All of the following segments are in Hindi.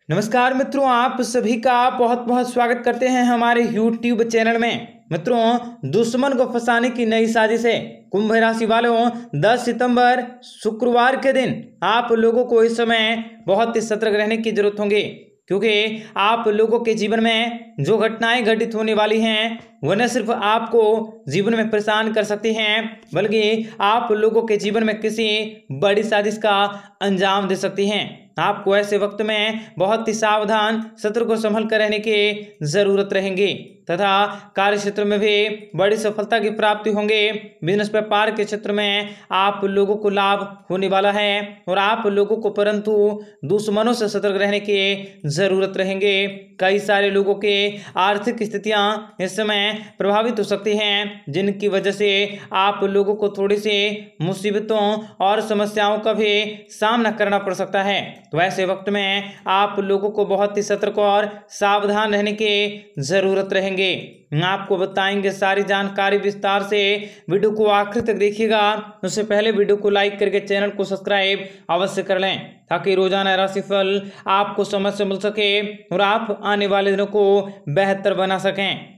नमस्कार मित्रों, आप सभी का बहुत बहुत स्वागत करते हैं हमारे YouTube चैनल में। मित्रों, दुश्मन को फंसाने की नई साजिश है। कुंभ राशि वालों, 10 सितंबर शुक्रवार के दिन आप लोगों को इस समय बहुत ही सतर्क रहने की जरूरत होगी, क्योंकि आप लोगों के जीवन में जो घटनाएं घटित होने वाली हैं वह न सिर्फ आपको जीवन में परेशान कर सकती हैं, बल्कि आप लोगों के जीवन में किसी बड़ी साजिश का अंजाम दे सकती हैं। आपको ऐसे वक्त में बहुत ही सावधान, सतर्क और संभल कर रहने की जरूरत रहेगी तथा कार्य क्षेत्र में भी बड़ी सफलता की प्राप्ति होंगे। बिजनेस व्यापार के क्षेत्र में आप लोगों को लाभ होने वाला है और आप लोगों को परंतु दुश्मनों से सतर्क रहने की जरूरत रहेंगे। कई सारे लोगों के आर्थिक स्थितियां इस समय प्रभावित हो सकती हैं, जिनकी वजह से आप लोगों को थोड़ी सी मुसीबतों और समस्याओं का भी सामना करना पड़ सकता है। तो ऐसे वक्त में आप लोगों को बहुत ही सतर्क और सावधान रहने की जरूरत रहेंगे। आपको बताएंगे सारी जानकारी विस्तार से। वीडियो को आखिर तक देखिएगा। उससे पहले वीडियो को लाइक करके चैनल को सब्सक्राइब अवश्य कर लें, ताकि रोजाना राशिफल आपको समय से मिल सके और आप आने वाले दिनों को बेहतर बना सकें।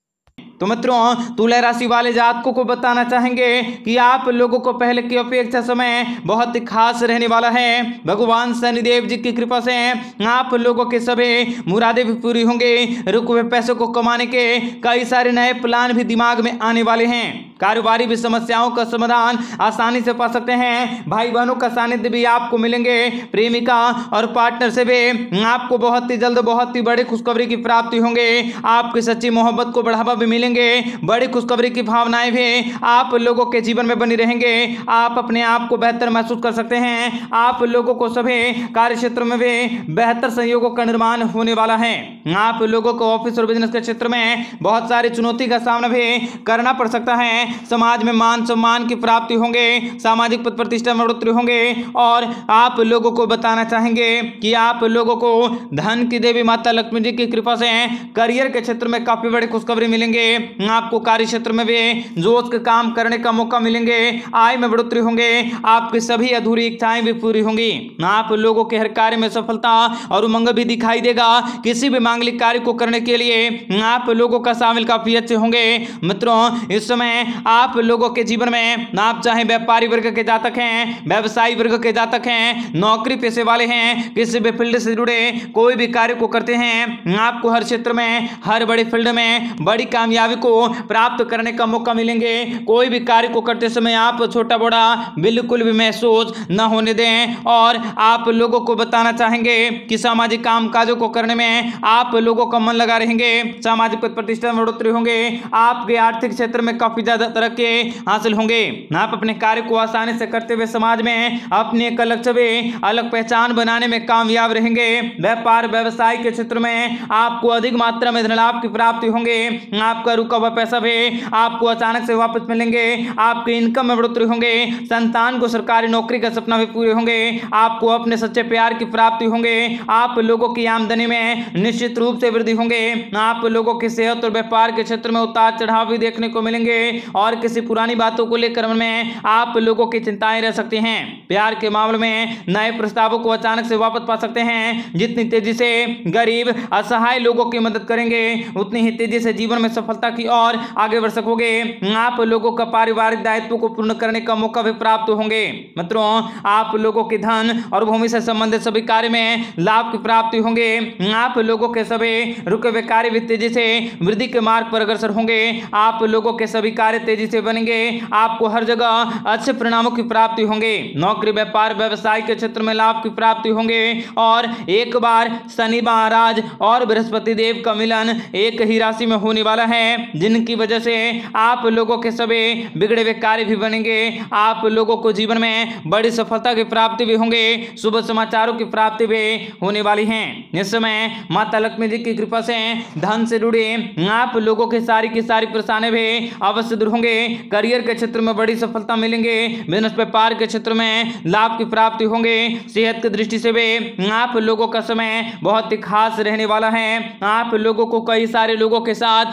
तो मित्रों, तुला राशि वाले जातकों को बताना चाहेंगे कि आप लोगों को पहले की अपेक्षा समय बहुत ही खास रहने वाला है। भगवान शनिदेव जी की कृपा से आप लोगों के सभी मुरादें भी पूरी होंगे। रुके हुए पैसों को कमाने के कई सारे नए प्लान भी दिमाग में आने वाले हैं। कारोबारी भी समस्याओं का समाधान आसानी से पा सकते हैं। भाई बहनों का सानिध्य भी आपको मिलेंगे। प्रेमिका और पार्टनर से भी आपको बहुत ही जल्द बहुत ही बड़ी खुशखबरी की प्राप्ति होंगे। आपकी सच्ची मोहब्बत को बढ़ावा भी मिलेंगे। बड़ी खुशखबरी की भावनाएं भी आप लोगों के जीवन में बनी रहेंगे। आप अपने आप को बेहतर महसूस कर सकते हैं। आप लोगों को सभी कार्य क्षेत्र में भी बेहतर सहयोगों का निर्माण होने वाला है। आप लोगों को ऑफिस और बिजनेस के क्षेत्र में बहुत सारी चुनौती का सामना भी करना पड़ सकता है। समाज में मान सम्मान की प्राप्ति होंगे। सामाजिक पद प्रतिष्ठा में बढ़ोतरी होंगे। और आप लोगों को बताना चाहेंगे कि आप लोगों को धन की देवी माता लक्ष्मी जी की कृपा से करियर के क्षेत्र में काफी बड़ी खुशखबरी मिलेंगे। आपको कार्य क्षेत्र में भी जोश के काम करने का मौका मिलेंगे। आय में बढ़ोतरी होंगे। आपकी सभी अधूरी इच्छाएं भी पूरी होंगी। आप लोगों के हर कार्य में सफलता और उमंग भी दिखाई देगा। किसी भी मांगलिक कार्य को करने के लिए आप लोगों का शामिल काफी अच्छे होंगे। मित्रों, इस समय आप लोगों के जीवन में आप चाहे व्यापारी वर्ग के जातक हैं, व्यवसायी वर्ग के जातक हैं, नौकरी पेशे वाले हैं, किसी भी फील्ड से जुड़े कोई भी कार्य को करते हैं, आपको हर क्षेत्र में हर बड़ी फील्ड में बड़ी कामयाबी को प्राप्त करने का मौका मिलेंगे। कोई भी कार्य को करते समय आप छोटा बड़ा बिल्कुल भी महसूस न होने दें। और आप लोगों को बताना चाहेंगे कि सामाजिक काम काजों को करने में आप लोगों का मन लगा रहेंगे। सामाजिक पद प्रतिष्ठा में बढ़ोतरी होंगे। आपके आर्थिक क्षेत्र में काफी ज्यादा तरक्की हासिल होंगे। आप अपने कार्य को आसानी से करते हुए समाज में अपनी एक अलग छवि, अलग पहचान बनाने में कामयाब रहेंगे। व्यापार व्यवसाय के क्षेत्र में आपको अधिक मात्रा में धन लाभ की प्राप्ति होंगे। आपका रुका हुआ पैसा भी आपको अचानक से वापस मिलेंगे। आपके इनकम में बढ़ोतरी होंगे। संतान को सरकारी नौकरी का सपना भी पूरे होंगे। आपको अपने सच्चे प्यार की प्राप्ति होंगे। आप लोगों की आमदनी में निश्चित रूप से वृद्धि होंगे। आप लोगों की सेहत और व्यापार के क्षेत्र में उतार चढ़ाव भी देखने को मिलेंगे और किसी पुरानी बातों को लेकर मन में आप लोगों की चिंताएं रह सकती हैं। प्यार के मामले में नए प्रस्तावों को अचानक से वापस पा सकते हैं। जितनी तेजी से गरीब असहाय लोगों की मदद करेंगे, उतनी ही तेजी से जीवन में सफलता की ओर आगे बढ़ सकोगे। आप लोगों का पारिवारिक दायित्व को पूर्ण करने का मौका भी प्राप्त होंगे। मित्रों, आप लोगों के धन और भूमि से संबंधित सभी कार्य में लाभ की प्राप्ति होंगे। आप लोगों के सभी रुके हुए कार्य भी तेजी से वृद्धि के मार्ग पर अग्रसर होंगे। आप लोगों के सभी कार्य तेजी से बनेंगे। आपको हर जगह अच्छे परिणामों की प्राप्ति होंगे। नौकरी व्यापार व्यवसाय के क्षेत्र में लाभ की प्राप्ति होंगे। और एक बार शनि महाराज और बृहस्पति देव का मिलन एक ही राशि में होने वाला है, जिनकी वजह से आप लोगों के सभी बिगड़े हुए कार्य भी बनेंगे। आप लोगों को जीवन में बड़ी सफलता की प्राप्ति भी होंगे। शुभ समाचारों की प्राप्ति भी होने वाली है। इस समय माता लक्ष्मी जी की कृपा से धन से जुड़े आप लोगों की सारी परेशानी भी अवश्य दूर होंगे। करियर के क्षेत्र में बड़ी सफलता मिलेंगे। बिजनेस व्यापार के क्षेत्र में लाभ की प्राप्ति होंगे। सेहत की दृष्टि से भी आप लोगों का समय बहुत ही खास रहने वाला है। आप लोगों को कई सारे लोगों के साथ नजदीक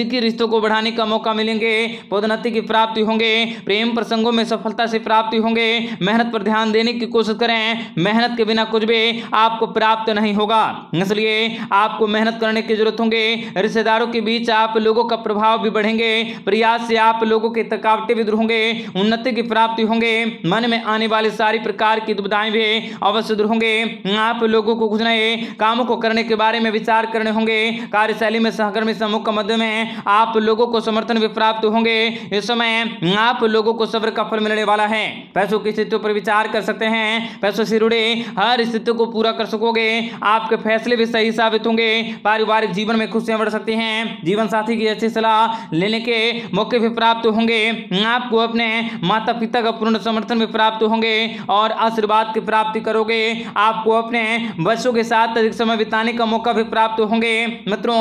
नजदीकी रिश्तों को बढ़ाने का मौका मिलेंगे, पदोन्नति की प्राप्ति होंगे, प्रेम प्रसंगों में सफलता से प्राप्ति होंगे। मेहनत पर ध्यान देने की कोशिश करें, मेहनत के बिना कुछ भी आपको प्राप्त नहीं होगा, इसलिए आपको मेहनत करने की जरूरत होंगे। रिश्तेदारों के बीच आप लोगों का प्रभाव भी बढ़ेंगे, प्रयास से आप लोगों की थकावटें भी दूर होंगे, उन्नति की प्राप्ति होंगे। मन में आने वाली सारी प्रकार की दुविधाएं भी अवश्य दूर होंगे। आप लोगों को कुछ नए कामों को करने के बारे में विचार करने होंगे। कार्यशैली में सहकर्मी समूह के मध्य में आप लोगों को समर्थन भी प्राप्त होंगे। इस समय आप लोगों को सब्र का फल मिलने वाला है। पैसों की स्थितियों पर विचार कर सकते हैं, पैसों से जुड़े हर स्थिति को पूरा कर सकोगे। आपके फैसले भी सही साबित होंगे। पारिवारिक जीवन में खुशियां बढ़ सकती हैं, जीवन साथी की अच्छी सलाह लेने के मौके भी प्राप्त होंगे। आपको अपने माता पिता का पूर्ण समर्थन भी प्राप्त होंगे और आशीर्वाद की प्राप्ति करोगे। आपको अपने बच्चों के साथ अधिक समय बिताने का मौका भी प्राप्त होंगे। मित्रों,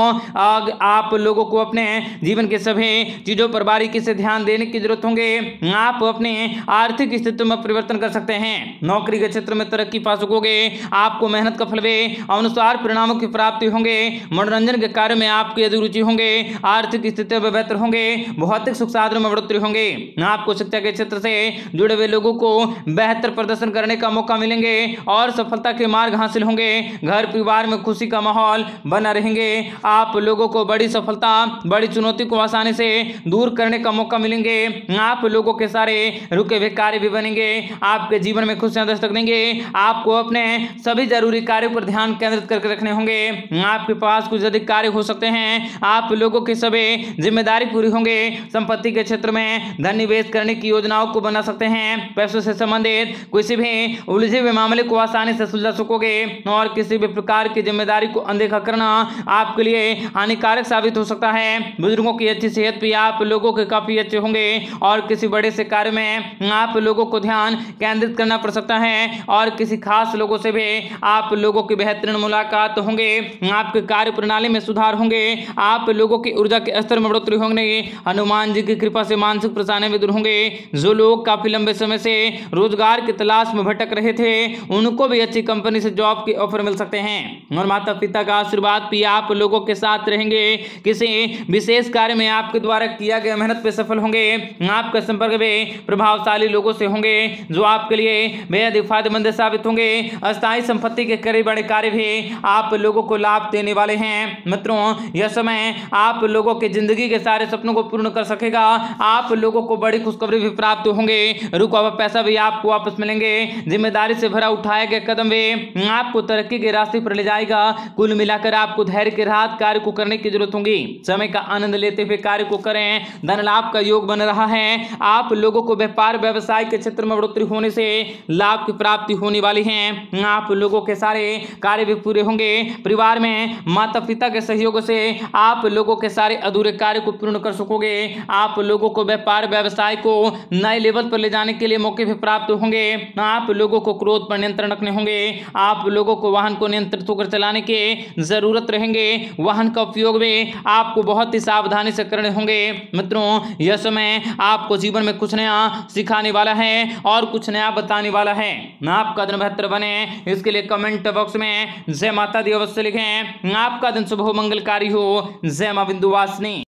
आप लोगों को अपने जीवन के सभी चीजों पर बारीकी से ध्यान देने की जरूरत होंगे। आप अपने आर्थिक स्थिति में परिवर्तन कर सकते हैं, नौकरी के क्षेत्र में तरक्की पा सकोगे। आपको मेहनत का फल भी अनुसार परिणामों की प्राप्ति होंगे। मनोरंजन के कार्य में आपकी अभिरुचि होंगे, आर्थिक स्थिति में बेहतर होंगे, भौतिक सुख साधनों में बढ़ोतरी होंगे। आपको शिक्षा के क्षेत्र से जुड़े हुए लोगों को बेहतर प्रदर्शन करने का मौका मिलेंगे और सफलता के मार्ग हासिल होंगे। घर परिवार में खुशी का माहौल बना रहेंगे। आप लोगों को बड़ी सफलता, बड़ी चुनौती को आसानी से दूर करने का मौका मिलेंगे। आप लोगों के सारे रुके हुए कार्य भी बनेंगे, आपके जीवन में खुशियां दस्तक देंगे। आपको अपने सभी जरूरी कार्यों पर ध्यान केंद्रित करके रखने होंगे। आपके पास कुछ अधिक कार्य हो सकते हैं। आप लोगों की सभी जिम्मेदारी पूरी होंगे। संपत्ति के क्षेत्र में धन निवेश करने की योजनाओं को बना सकते हैं। पैसों से संबंधित किसी भी उलझे हुए मामले को आसानी से सुलझा सकोगे और किसी भी प्रकार की जिम्मेदारी को अनदेखा करना आपके लिए हानिकारक साबित हो सकता है। बुजुर्गों की अच्छी सेहत भी आप लोगों के काफी अच्छे होंगे और किसी बड़े से कार्य में आप लोगों को ध्यान केंद्रित करना पड़ सकता है और किसी खास लोगों से भी आप लोगों की बेहतरीन मुलाकात होंगे। आपके कार्य प्रणाली में सुधार होंगे। आप लोगों की ऊर्जा के स्तर में बढ़ोतरी होंगे। हनुमान जी की कृपा से मानसिक परेशानी भी दूर होंगे। जो लोग काफी लंबे समय से रोजगार की तलाश में भटक रहे थे, उनको भी अच्छी कंपनी से जॉब के ऑफर मिल सकते हैं और माता पिता का आशीर्वाद भी आप लोगों के साथ रहेंगे। किसी विशेष कार्य में आपके द्वारा किया गया मेहनत पे सफल होंगे। आपका संपर्क भी प्रभावशाली लोगों से होंगे जो आपके लिए बेहद फायदेमंद साबित होंगे। अस्थायी संपत्ति के कई बड़े कार्य भी आप लोगों को लाभ देने वाले हैं। मित्रों, यह समय आप लोगों के जिंदगी के सारे सपनों को पूर्ण कर सकेगा। आप लोगों को बड़ी खुशखबरी भी प्राप्त होंगे। रुका हुआ पैसा भी आपको वापस मिलेंगे। जिम्मेदारी से भरा उठाए गए कदम भी आपको तरक्की के रास्ते पर ले जाएगा। कुल मिलाकर आपको धैर्य के राहत कार्य को करने की जरूरत होगी। समय का आनंद लेते हुए कार्य को करें। धन लाभ का योग बन रहा है। आप लोगों को व्यापार व्यवसाय के क्षेत्र में बढ़ोतरी होने से लाभ की प्राप्ति होने वाली है। आप लोगों के सारे कार्य भी पूरे होंगे। परिवार में माता पिता के सहयोग से आप लोगों के सारे अधूरे कार्य को पूर्ण कर सकोगे। आप लोगों को व्यापार व्यवसाय को नए लेवल पर ले जाने के लिए मौके भी प्राप्त होंगे। आप लोगों को क्रोध पर नियंत्रण रखने होंगे। आप लोगों को वाहन को नियंत्रित होकर चलाने की जरूरत रहेंगे। वाहन का उपयोग भी आपको बहुत ही सावधानी से करने होंगे। मित्रों, यह समय आपको जीवन में कुछ नया सिखाने वाला है और कुछ नया बताने वाला है। आपका दिन बेहतर बने, इसके लिए कमेंट बॉक्स में जय माता दी अवश्य लिखें। आपका दिन शुभ हो, मंगलकारी हो। जय मां विंध्यवासिनी।